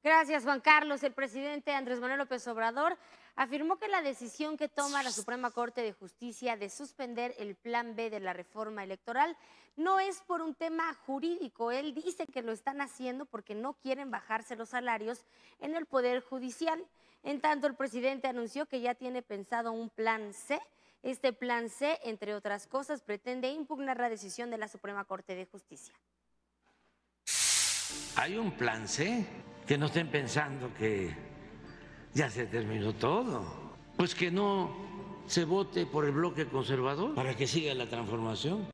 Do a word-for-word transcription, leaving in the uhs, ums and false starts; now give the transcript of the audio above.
Gracias, Juan Carlos. El presidente Andrés Manuel López Obrador afirmó que la decisión que toma la Suprema Corte de Justicia de suspender el Plan B de la reforma electoral no es por un tema jurídico. Él dice que lo están haciendo porque no quieren bajarse los salarios en el Poder Judicial. En tanto, el presidente anunció que ya tiene pensado un Plan C. Este Plan C, entre otras cosas, pretende impugnar la decisión de la Suprema Corte de Justicia. Hay un Plan C, que no estén pensando que ya se terminó todo. Pues que no se vote por el bloque conservador para que siga la transformación.